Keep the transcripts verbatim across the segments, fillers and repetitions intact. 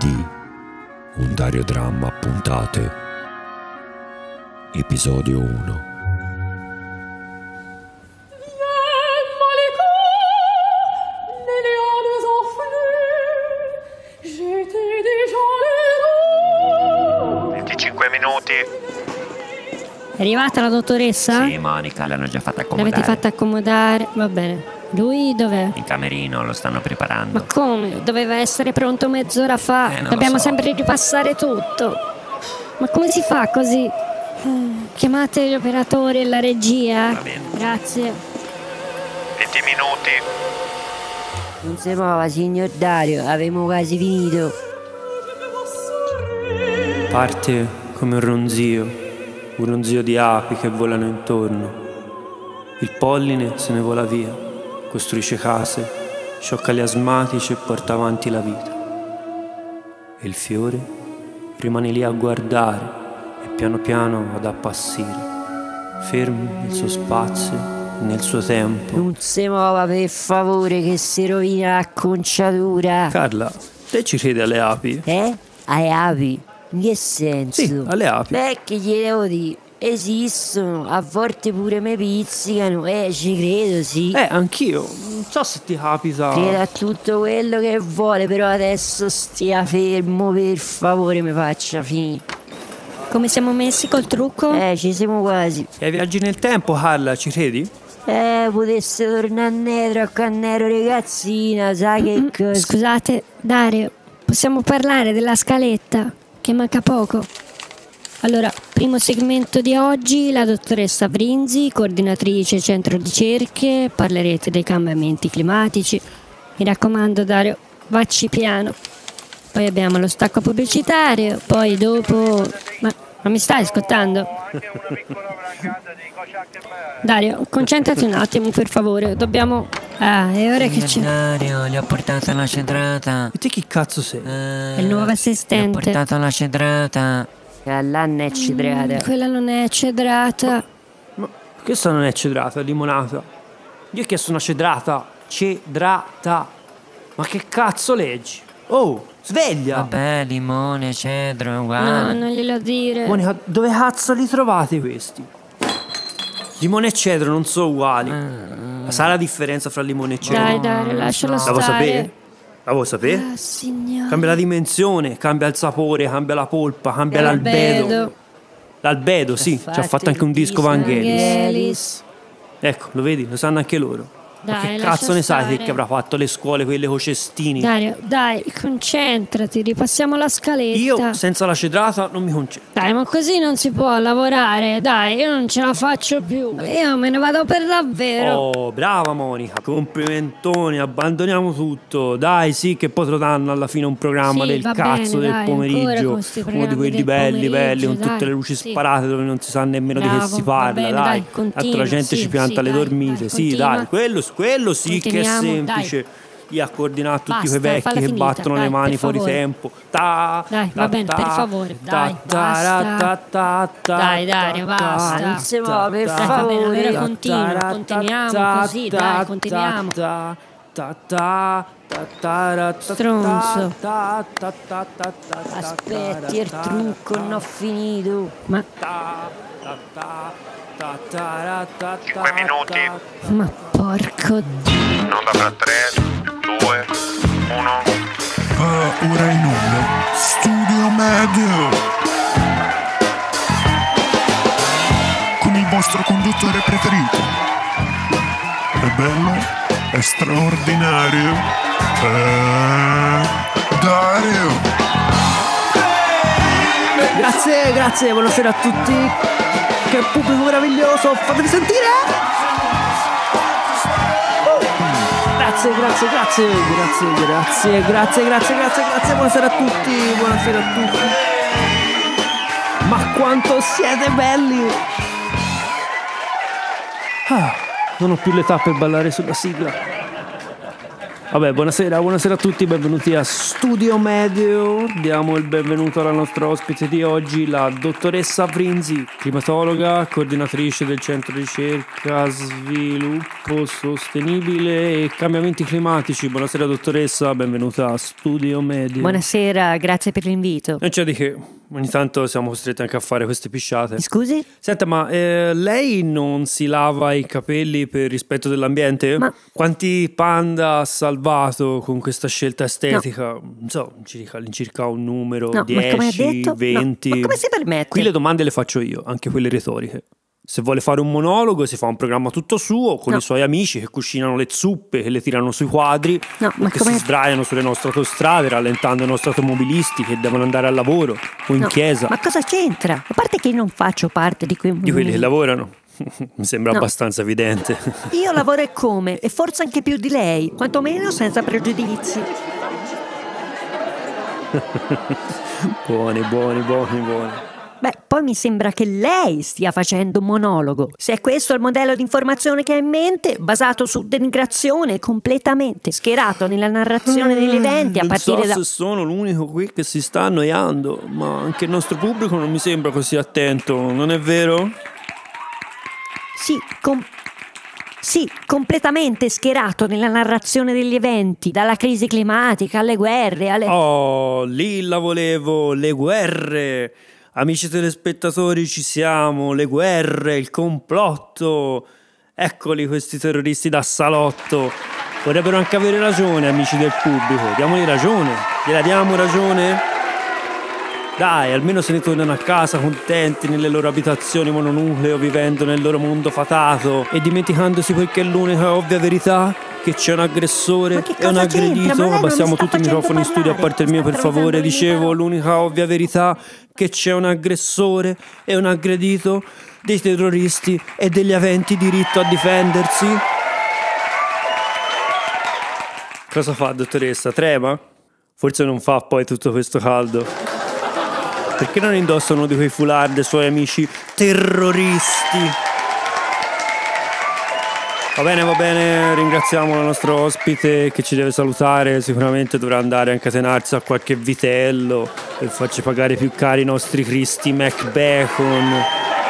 Venerdì, un Dario Dramma a puntate, episodio uno. venticinque minuti. È arrivata la dottoressa? Sì, Monica, l'hanno già fatta accomodare. L'avete fatta accomodare? Va bene. Lui dov'è? In camerino, lo stanno preparando. Ma come? Doveva essere pronto mezz'ora fa. Eh, non Dobbiamo lo so. sempre ripassare tutto. Ma come si fa così? Chiamate gli operatori e la regia. Va bene. Grazie. venti minuti. Non si muova, signor Dario, avevamo quasi finito. Parte come un ronzio, un ronzio di api che volano intorno. Il polline se ne vola via, costruisce case, sciocca gli asmatici e porta avanti la vita. E il fiore rimane lì a guardare e piano piano ad appassire, fermo nel suo spazio e nel suo tempo. Non si muova, per favore, che si rovina la conciatura. Carla, te ci credi alle api? Eh? Alle api? In che senso? Sì, alle api. Beh, che gli devo dire? Esistono, a volte pure mi pizzicano, eh, ci credo, sì. Eh, anch'io. Non so se ti capita. Credo a tutto quello che vuole, però adesso stia fermo, per favore, mi faccia finire. Come siamo messi col trucco? Eh, ci siamo quasi. E ai viaggi nel tempo, Carla, ci credi? Eh, potesse tornare indietro a quando ero ragazzina, sai che cosa? Scusate, Dario, possiamo parlare della scaletta? Che manca poco. Allora, primo segmento di oggi, la dottoressa Brinzi, coordinatrice centro ricerche, parlerete dei cambiamenti climatici. Mi raccomando, Dario, vacci piano. Poi abbiamo lo stacco pubblicitario, poi dopo... Ma, ma mi stai ascoltando? Dario, concentrati un attimo, per favore, dobbiamo... Ah, è ora che c'è... Dario, gli ho portato la cedrata. E te chi cazzo sei? Eh, È il nuovo Gli ho assistente. portato la cedrata. All'anno è cedrata. Mm, quella non è cedrata. Ma questa non è cedrata, è limonata. Io ho chiesto una cedrata. Cedrata. Ma che cazzo leggi? Oh, sveglia! Vabbè, limone, cedro, è No, uguale. non glielo dire. Monica, dove cazzo li trovate questi? Limone e cedro non sono uguali. Ma sa la differenza fra limone e cedro? Dai, Dario, lascialo La stare. vuoi sapere? La vuoi sapere? Ah, signore. Cambia la dimensione, cambia il sapore, cambia la polpa, cambia E l'albedo. l'albedo. L'albedo, sì, ci ha fatto anche un disco Vangelis. Vangelis. Ecco, lo vedi, lo sanno anche loro. Ma Dai, che lascia cazzo ne sai stare. te che avrà fatto le scuole quelle coi cestini? Dario, dai, concentrati, ripassiamo la scaletta. Io senza la cedrata non mi concentro. Dai, ma così non si può lavorare. Dai, io non ce la faccio più. Io me ne vado per davvero. Oh, brava Monica, complimentoni, abbandoniamo tutto. Dai, sì, che poi te lo danno alla fine un programma Sì, del va cazzo bene, del dai, ancora pomeriggio. con sti Uno di programmi quelli del belli, belli, con pomeriggio, tutte dai, le luci sì. sparate dove non si sa nemmeno di che Bravo, si va parla. bene, dai, dai, continua, tanto la gente sì, ci pianta sì, le dai, dormite. dai, sì, continua. dai, quello, quello sì che è Continuiamo, semplice. Io a coordinare tutti Basta, quei falla vecchi che finita, battono dai, le mani per fuori favore. tempo. Ta, Dai, ta, va bene, ta, per favore, ta, dai, ta, basta. ta, ta, ta, Dai, Dario, ta, basta. ta, Non si muove, per ta, Dai, va bene, favore. allora continua, ta, continuiamo ta, così, ta, dai, ta, continuiamo. ta, ta, ta, ta, ta, ra, ta, Stronzo. ta, ta, ta, ta, ta, ta, Aspetti, il ta, trucco, non ho finito. Ma, ta, ta, ta, ta, ta, ra, ta, cinque ta, minuti. ta. ma porco Dio. In onda fra tre, due, uno. Va ora in onda Studio Medio con il vostro conduttore preferito. È bello, è straordinario, è Dario. Grazie, grazie, buonasera a tutti. Che pubblico meraviglioso, fatevi sentire. Grazie, grazie, grazie, grazie, grazie, grazie, grazie, grazie, grazie, buonasera a tutti, buonasera a tutti. Ma quanto siete belli! Ah, non ho più l'età per ballare sulla sigla. Vabbè, buonasera, buonasera a tutti, benvenuti a Studio Medio. Diamo il benvenuto alla nostra ospite di oggi, la dottoressa Frinzi, climatologa, coordinatrice del Centro Ricerca Sviluppo Sostenibile e Cambiamenti Climatici. Buonasera dottoressa, benvenuta a Studio Medio. Buonasera, grazie per l'invito. Non c'è di che, ogni tanto siamo costretti anche a fare queste pisciate. Scusi? Senta, ma eh, lei non si lava i capelli per rispetto dell'ambiente? Ma... Quanti panda ha salvato con questa scelta estetica? No. Non so, circa, all'incirca un numero, no, dieci, venti. No. Ma come si permette? Qui le domande le faccio io, anche quelle retoriche. Se vuole fare un monologo si fa un programma tutto suo con no. i suoi amici che cucinano le zuppe, che le tirano sui quadri, no, ma che come... si sdraiano sulle nostre autostrade rallentando i nostri automobilisti che devono andare al lavoro o in no. chiesa. Ma cosa c'entra? A parte che io non faccio parte di quei... Di quelli che lavorano. Mi sembra no. abbastanza evidente. Io lavoro e come, e forse anche più di lei, quantomeno senza pregiudizi. Buoni, buoni, buoni, buoni. Beh, poi mi sembra che lei stia facendo un monologo. Se è questo il modello di informazione che ha in mente, basato su denigrazione, completamente schierato nella narrazione degli eventi a non partire so da... se sono l'unico qui che si sta annoiando, ma anche il nostro pubblico non mi sembra così attento, non è vero? Sì, com... sì, completamente schierato nella narrazione degli eventi, dalla crisi climatica alle guerre, alle... Oh, lì la volevo, le guerre! Amici telespettatori, ci siamo, le guerre, il complotto. Eccoli questi terroristi da salotto. Vorrebbero anche avere ragione, amici del pubblico. Diamogli ragione. Gliela diamo ragione? Dai, almeno se ne tornano a casa contenti nelle loro abitazioni mononucleo, vivendo nel loro mondo fatato e dimenticandosi quel che è l'unica ovvia verità, che c'è un aggressore e un aggredito. Abbassiamo tutti i microfoni in studio a parte il mio, per favore. Dicevo, l'unica ovvia verità, che c'è un aggressore e un aggredito, dei terroristi e degli aventi diritto a difendersi. Cosa fa, dottoressa? Trema? Forse non fa poi tutto questo caldo. Perché non indossa uno di quei foulard dei suoi amici terroristi? Va bene, va bene, ringraziamo la nostra ospite che ci deve salutare. Sicuramente dovrà andare a incatenarsi a qualche vitello per farci pagare più cari i nostri Cristi McBacon.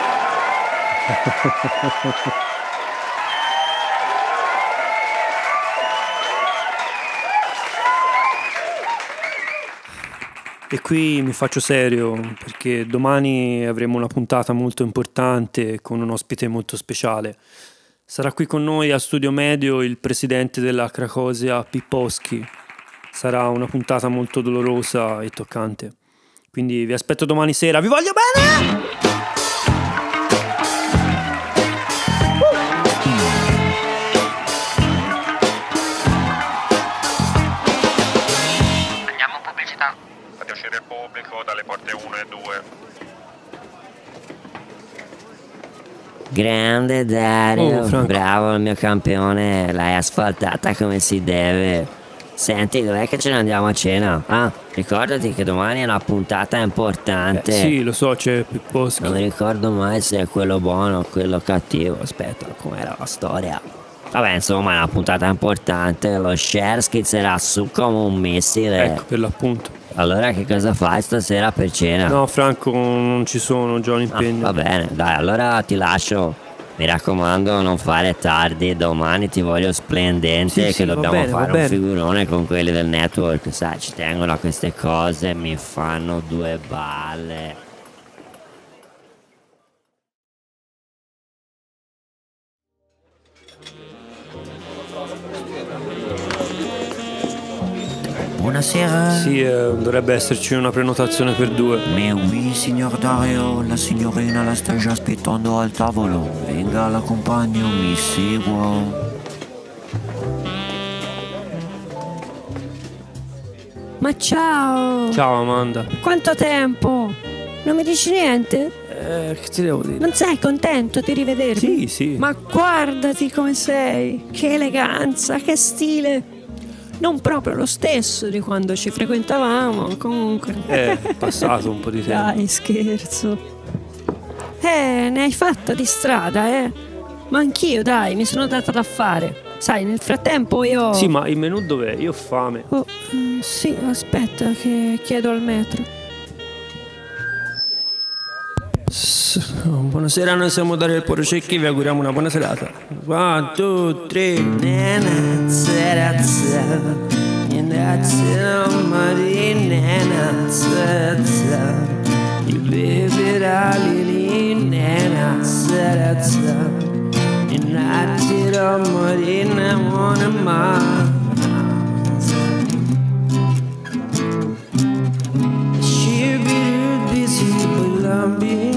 E qui mi faccio serio, perché domani avremo una puntata molto importante con un ospite molto speciale. Sarà qui con noi a Studio Medio il presidente della Cracovia Pipposchi. Sarà una puntata molto dolorosa e toccante. Quindi vi aspetto domani sera. Vi voglio bene! Andiamo in pubblicità. Fate uscire il pubblico dalle porte uno e due. Grande Dario, Oh, Franco. bravo il mio campione, l'hai asfaltata come si deve. Senti, dov'è che ce ne andiamo a cena? Ah, ricordati che domani è una puntata importante. Eh, sì, lo so, c'è Pipposchi. Non mi ricordo mai se è quello buono o quello cattivo. Aspetta, com'era la storia? Vabbè, insomma, è una puntata importante. Lo share schizzerà su come un missile. Ecco, per l'appunto. Allora che cosa fai stasera per cena? No, Franco, non ci sono, già un impegno. Ah, va bene, dai, allora ti lascio. Mi raccomando, non fare tardi. Domani ti voglio splendente, Sì, che sì, va dobbiamo bene, va fare un bene. figurone con quelli del network. Sai, ci tengono a queste cose, mi fanno due balle. Buonasera. Sì, eh, dovrebbe esserci una prenotazione per due. Mais oui, signor Dario, la signorina la sta già aspettando al tavolo. Venga, la compagno, mi segua. Ma ciao! Ciao Amanda. Quanto tempo? Non mi dici niente? Eh, che ti devo dire? Non sei contento di rivedermi? Sì, sì. Ma guardati come sei! Che eleganza, che stile! Non proprio lo stesso di quando ci frequentavamo, comunque. Eh, è passato un po' di tempo. Dai, scherzo. Eh, ne hai fatta di strada, eh? Ma anch'io, dai, mi sono data da fare. Sai, nel frattempo io... Sì, ma il menù dov'è? Io ho fame. Oh, mm, sì, aspetta che chiedo al metro. S- Buonasera, noi siamo Dario del Porocecchi, vi auguriamo una buona serata. One, two, three. Nana, zera, zera. Nana, zera, Marina, nana, zera, zera. You baby, lili, nana, zera, zera. Nana, zera, Marina, wanna ma. She be busy, but I'm being.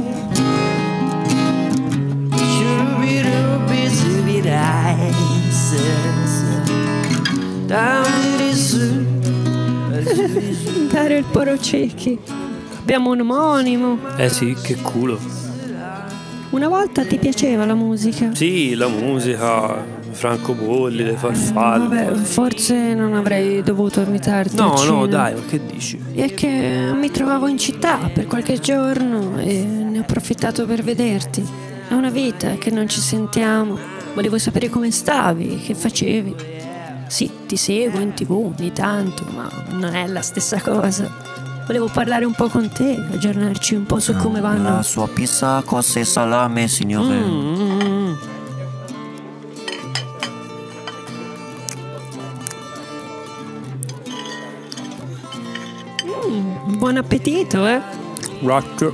Dario il Porocecchi. Abbiamo un omonimo. Eh sì, che culo. Una volta ti piaceva la musica? Sì, la musica, francobolli, le farfalle. Vabbè, forse non avrei dovuto invitarti No, al cinema. no, dai, ma che dici? È che mi trovavo in città per qualche giorno e ne ho approfittato per vederti. È una vita che non ci sentiamo. Volevo sapere come stavi, che facevi. Sì, ti seguo in tv ogni tanto, ma non è la stessa cosa. Volevo parlare un po' con te, aggiornarci un po' su come vanno. La sua pizza cose salame, signore. Mm. Mm, buon appetito, eh? Grazie.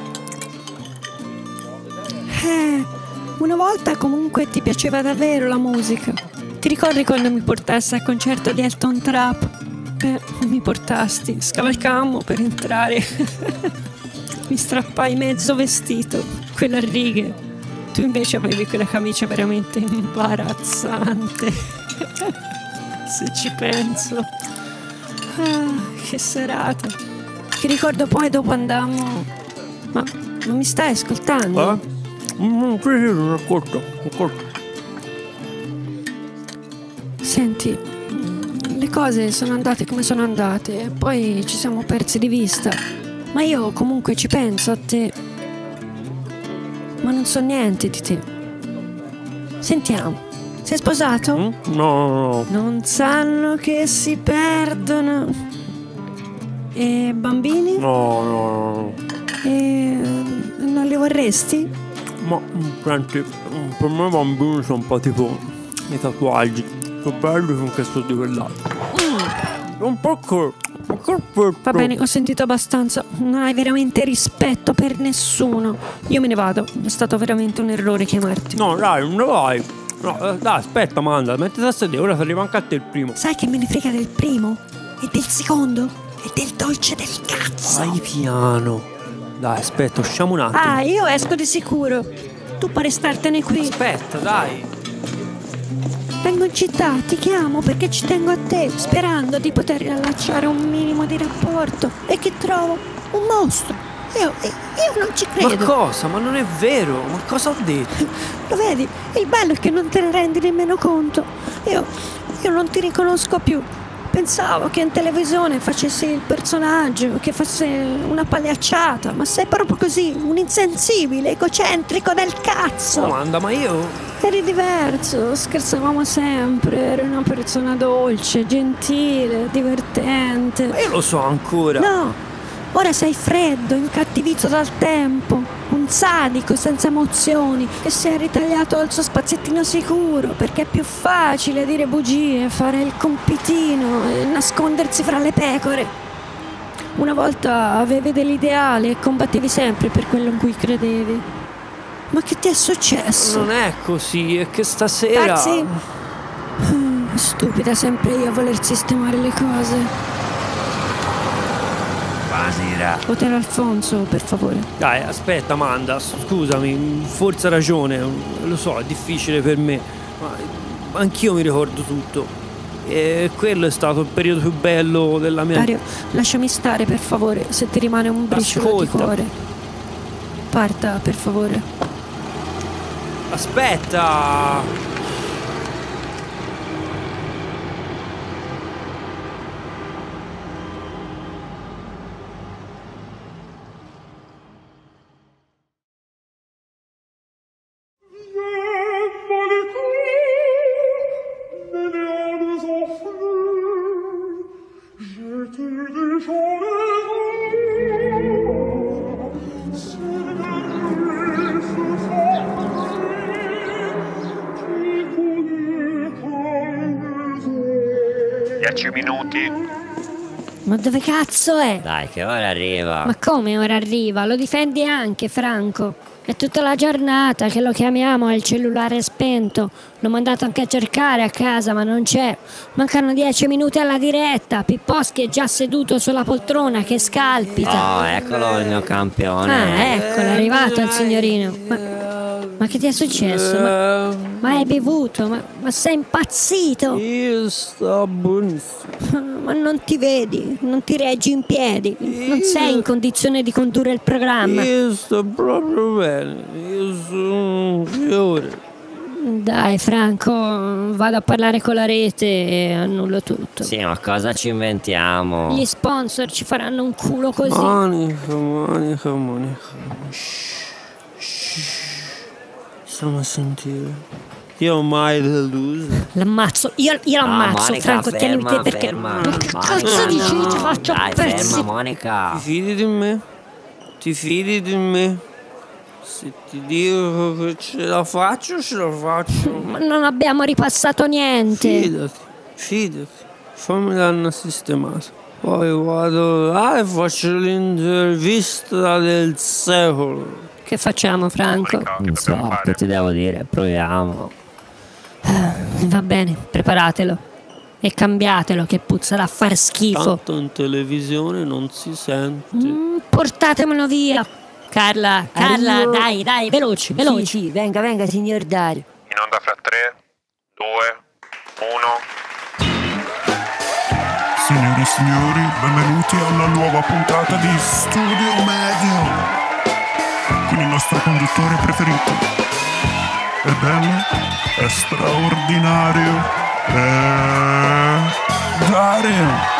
Eh, una volta comunque ti piaceva davvero la musica. Ti ricordi quando mi portassi al concerto di Elton Trap? Eh, mi portasti, scavalcammo per entrare. Mi strappai mezzo vestito, quella a righe. Tu invece avevi quella camicia veramente imbarazzante. Se ci penso. Ah, che serata. Ti ricordo poi dopo andammo. Ma non mi stai ascoltando? Eh? Mm, sì, sì, non ascolto, ascolto. Senti, le cose sono andate come sono andate e poi ci siamo persi di vista. Ma io comunque ci penso a te. Ma non so niente di te. Sentiamo, sei sposato? Mm? No, no, no. Non sanno che si perdono. E bambini? No, no, no. E non li vorresti? Ma, senti, per me i bambini sono un po' tipo i tatuaggi. Sono belli finché sono di quell'altro. Mm. Un po' che... Va bene, ho sentito abbastanza. Non hai veramente rispetto per nessuno. Io me ne vado. È stato veramente un errore chiamarti. No, dai, non ne vai. No, eh, dai, aspetta, Amanda, mettiti a sedere, ora ti arriva anche a te il primo. Sai che me ne frega del primo? E del secondo? E del dolce del cazzo? Vai piano. Dai, aspetta, usciamo un attimo. Ah, io esco di sicuro. Tu pare startene qui. Aspetta, dai. Vengo in città, ti chiamo perché ci tengo a te, sperando di poter riallacciare un minimo di rapporto. E che trovo? Un mostro. Io, io non ci credo. Ma cosa? Ma non è vero. Ma cosa ho detto? Lo vedi? Il bello è che non te ne rendi nemmeno conto. Io, io non ti riconosco più. Pensavo che in televisione facessi il personaggio, che fosse una pagliacciata, ma sei proprio così, un insensibile, egocentrico del cazzo. Amanda, ma io... Eri diverso, scherzavamo sempre, eri una persona dolce, gentile, divertente. Ma io lo so ancora. No, ora sei freddo, incattivito dal tempo, un sadico senza emozioni che si è ritagliato al suo spaziettino sicuro perché è più facile dire bugie, fare il compitino e nascondersi fra le pecore. Una volta avevi dell'ideale e combattevi sempre per quello in cui credevi. Ma che ti è successo? Non è così, è che stasera... Taxi? Stupida sempre io a voler sistemare le cose. Buonasera. Hotel Alfonso, per favore. Dai, aspetta, Amanda, scusami, forse hai ragione, lo so, è difficile per me, ma anch'io mi ricordo tutto. E quello è stato il periodo più bello della mia... Dario, lasciami stare, per favore, se ti rimane un briciolo Ascolta. di cuore. Parta, per favore. Aspetta! Dieci minuti. Ma dove cazzo è? Dai, che ora arriva. Ma come ora arriva? Lo difendi anche, Franco. È tutta la giornata che lo chiamiamo, ha il cellulare spento. L'ho mandato anche a cercare a casa, ma non c'è. Mancano dieci minuti alla diretta. Pipposchi è già seduto sulla poltrona che scalpita. Oh, eccolo il mio campione. Ah, ecco, è arrivato il signorino. Ma, ma che ti è successo? Ma, ma hai bevuto? Ma, ma sei impazzito? Io sto benissimo. Ma non ti vedi, non ti reggi in piedi. Non sei in condizione di condurre il programma. Io sto proprio bene. Io sono un fiore. Dai, Franco, vado a parlare con la rete e annullo tutto. Sì, ma cosa ci inventiamo? Gli sponsor ci faranno un culo così. Monica, Monica, Monica. Shh, shh. Stiamo a sentire. Io mai deluso. L'ammazzo, io, io l'ammazzo, Ah, Monica, Franco, tienimi te ferma, perché... ferma. Ma che Monica, cazzo dici? no. Ti faccio Dai, pezzi. ferma, Monica. Ti fidi di me? Ti fidi di me? Se ti dico che ce la faccio, ce la faccio. Ma non abbiamo ripassato niente. Fidati, fidati. Fammi l'hanno sistemato. Poi vado là e faccio l'intervista del secolo. Che facciamo, Franco? Monica, che Non so, dobbiamo che fare? ti devo dire? Proviamo. Va bene, preparatelo. E cambiatelo che puzza da far schifo. Tanto in televisione non si sente. Mm, portatemelo via. Carla, Carla, Arrivo. dai, dai, veloci, veloci. Sì, sì, venga, venga, signor Dario. In onda fra tre, due, uno. Signore e signori, benvenuti alla nuova puntata di Studio Medio con il nostro conduttore preferito. Ebbene, è straordinario. È Dario.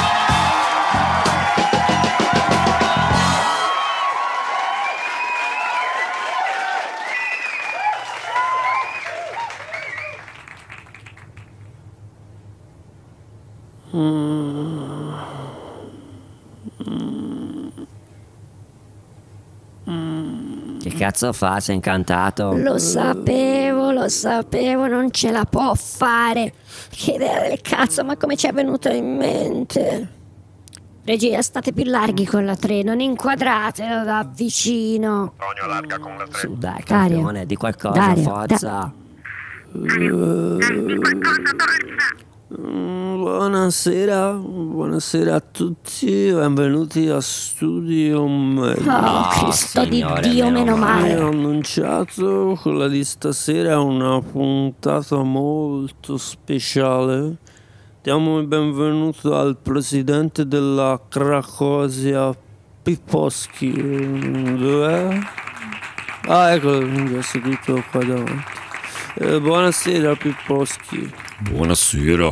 Che cazzo fa? Sei incantato? Lo sapevo, lo sapevo, non ce la può fare. Che idea del cazzo, ma come ci è venuto in mente? Regia, state più larghi con la tre, non inquadratelo da vicino. Tonio larga con la tre. Su, dai, Dario. campione, di qualcosa, Dario, forza. Mm, Buonasera, buonasera a tutti, benvenuti a Studio Medio. Oh, Cristo di signore, Dio, meno meno male. Come ho male. annunciato, quella di stasera è una puntata molto speciale. Diamo il benvenuto al presidente della Cracovia, Pipposchi. Dov'è? Ah, eccolo, è seduto qua davanti. Eh, buonasera, Pipposchi. Buonasera.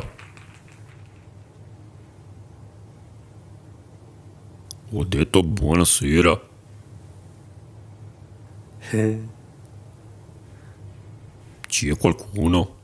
Ho detto buonasera. C'è qualcuno?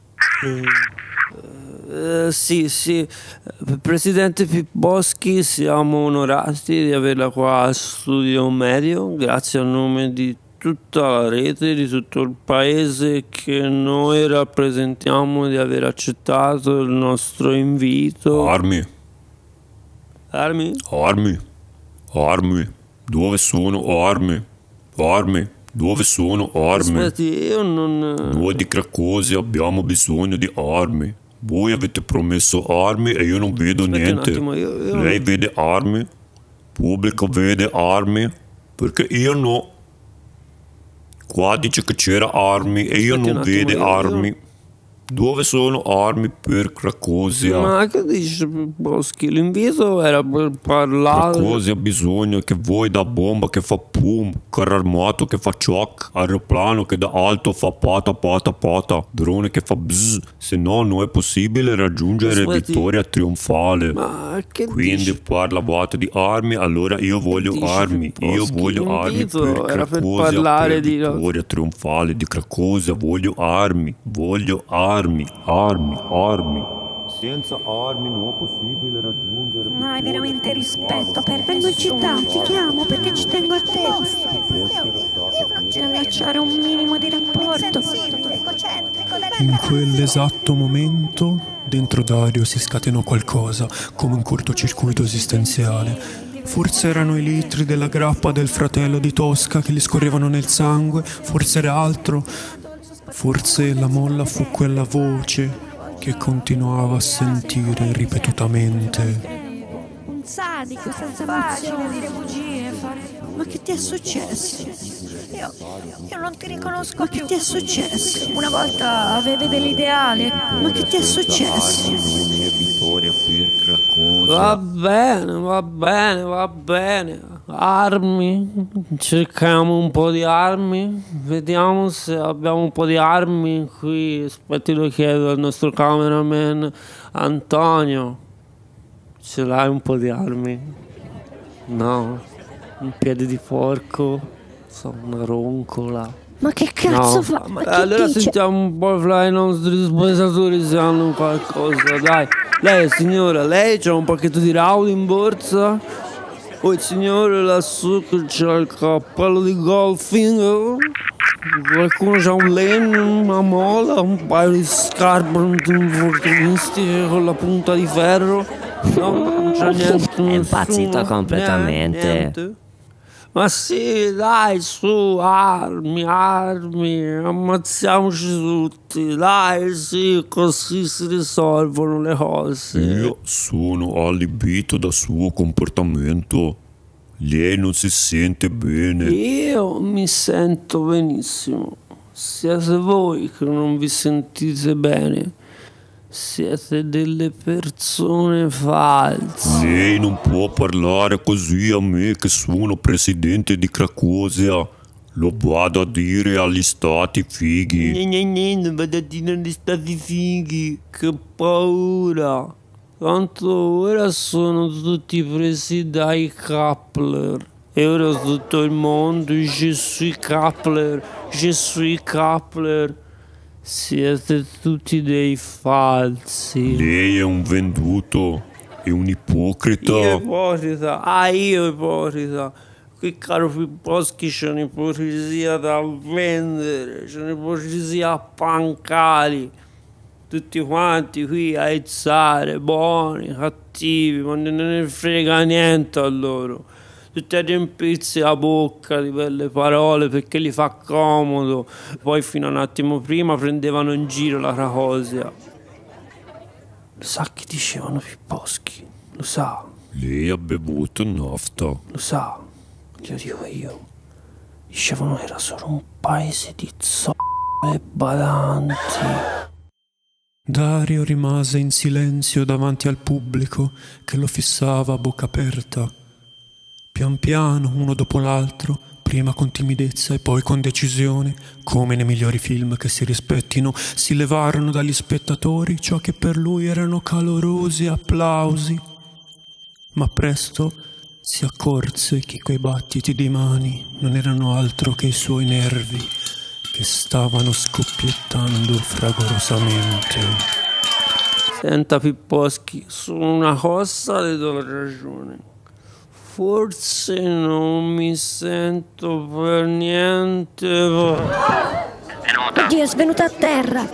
Eh, sì, sì, Eh, Presidente Pipposchi, siamo onorati di averla qua a Studio Medio, grazie a nome di tutta la rete, di tutto il paese che noi rappresentiamo, di aver accettato il nostro invito. Armi, Armi? armi, armi. Dove sono armi? Armi, dove sono armi? Aspetti, io non... Noi di Cracovia abbiamo bisogno di armi. Voi avete promesso armi e io non vedo Aspetti un niente. attimo, io- io- Lei vede armi? Pubblico vede armi? Perché io no. Qua dice che c'era armi e io Aspetti un non attimo, vede io- armi. Dove sono armi per Cracovia? Ma che dici, Pipposchi? L'invito era per parlare... Cracovia ha bisogno che voi da bomba che fa pum, carro armato che fa ciak, aeroplano che da alto fa pata pata pata, drone che fa bzz, se no non è possibile raggiungere Aspetti. vittoria trionfale. Ma che Quindi dici? parlavate di armi, allora io voglio dici, armi, io Pipposchi? voglio armi L'invito per era per Cracovia, parlare per di- vittoria trionfale di Cracovia, voglio armi, voglio armi, armi, armi. Senza armi non è possibile raggiungere Non hai veramente rispetto per Vengo in città, ti chiamo perché ci tengo a te. Ci allacciare un minimo di rapporto. In quell'esatto momento Dentro Dario si scatenò qualcosa, come un cortocircuito esistenziale. Forse erano i litri della grappa del fratello di Tosca che gli scorrevano nel sangue, forse era altro. Forse la molla fu quella voce che continuava a sentire ripetutamente. Un sadico, senza Facile emozioni. dire bugie, fare... Ma che ti è successo? Io, io non ti riconosco più. Ma che ti è successo? Una volta avevi dell'ideale. Ma che ti è successo? Va bene, va bene, va bene. Armi, cerchiamo un po' di armi. Vediamo se abbiamo un po' di armi qui. Aspetti, lo chiedo al nostro cameraman Antonio. Ce l'hai un po' di armi? No? Un piede di porco? So, una roncola? Ma che cazzo No, fa? ma Ma che allora dice? sentiamo un po' fra i nostri spettatori se hanno qualcosa, dai. Lei signora, lei c'ha un pacchetto di Raudi in borsa? O il signore lassù che c'ha il cappello di golfing? Qualcuno c'ha un legno, una mola, un paio di scarpe infortunistiche con la punta di ferro? No, non c'è niente. È impazzito nessuno, completamente. niente. Ma sì, dai, su, armi, armi, ammazziamoci tutti, dai, sì, così si risolvono le cose. Io sono allibito dal suo comportamento. Lei non si sente bene. Io mi sento benissimo. Siete voi che non vi sentite bene. Siete delle persone false. Lei non può parlare così a me che sono presidente di Cracovia. Lo vado a dire agli stati fighi. Ne, ne, ne, non vado a dire agli stati fighi. Che paura. Tanto ora sono tutti presi dai Kappler. E ora tutto il mondo, je suis Kappler, je suis Kappler. Siete tutti dei falsi. Lei è un venduto, è un ipocrita. Io ipocrita, ah io ipocrita. Qui caro Fipposchi c'è un'ipocrisia da vendere, c'è un'ipocrisia a pancali. Tutti quanti qui a aizzare, buoni, cattivi, ma non ne frega niente a loro. Tutti a riempirsi la bocca di belle parole perché gli fa comodo. Poi fino a un attimo prima prendevano in giro la Cracovia. Lo sa che dicevano Fipposchi? Lo sa? Lei ha bevuto nafta. Lo sa? Glielo dico io. Dicevano era solo un paese di z***o e badanti. Dario rimase in silenzio davanti al pubblico che lo fissava a bocca aperta. Pian piano, uno dopo l'altro, prima con timidezza e poi con decisione, come nei migliori film che si rispettino, si levarono dagli spettatori ciò che per lui erano calorosi applausi. Ma presto si accorse che quei battiti di mani non erano altro che i suoi nervi che stavano scoppiettando fragorosamente. Senta Fipposchi, su una cosa le do ragione. Forse non mi sento per niente. Oddio, è svenuto a terra.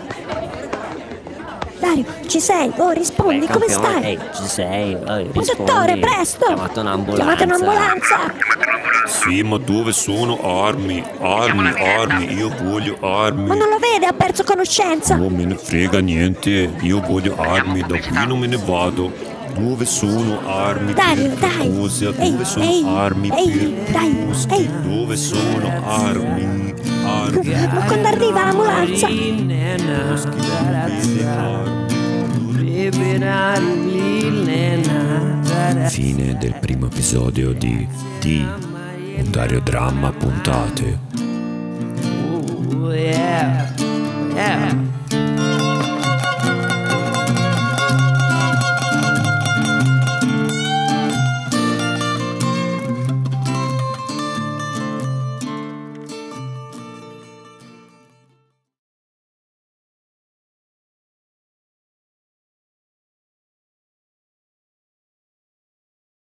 Dario, ci sei? Oh, rispondi, Beh, come campione, stai? ehi, ci sei? Oh, Un rispondi. dottore, presto! Chiamate un'ambulanza. Chiamate un'ambulanza! Sì, ma dove sono armi? Armi, armi, io voglio armi. Ma non lo vede, ha perso conoscenza! Non me ne frega niente, io voglio armi, da qui non me ne vado. Dove sono armi Dario, per dai! Cracovia? Ehi, Dove sono ehi, armi ehi, per dai, Cracovia? ehi. Dove sono armi? Armi. Ma quando arriva l'ambulanza? Fine del primo episodio di Di un Dario Dramma puntate. Oh, yeah, yeah.